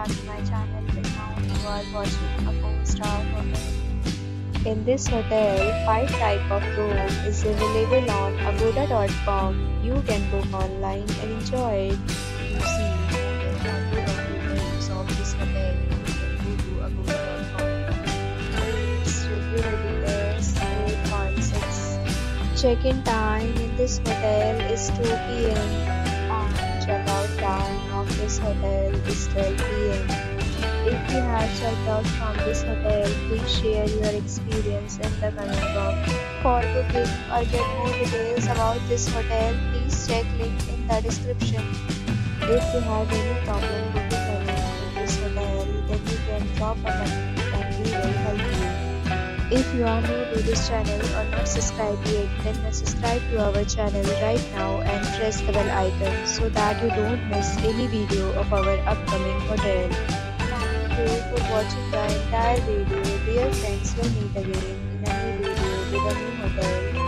back to my channel, and now you are watching a 4-star hotel. In this hotel, 5 type of room is available on agoda.com. You can book online and enjoy it. To see more than 100 of reviews of this hotel, you can go to agoda.com. Its review rating is 8.6. Check-in time in this hotel is 2 p.m. and check-out time of this hotel is 12 p.m. If you have checked out from this hotel, please share your experience in the comment box. For booking or get more details about this hotel, please check link in the description. If you have any problem booking a room in this hotel, then you can drop a comment and we will help you. If you are new to this channel or not subscribed yet, then subscribe to our channel right now and press the bell icon so that you don't miss any video of our upcoming hotel. Thank you for watching the entire video. Dear friends, we'll meet again in a new video with a new hotel.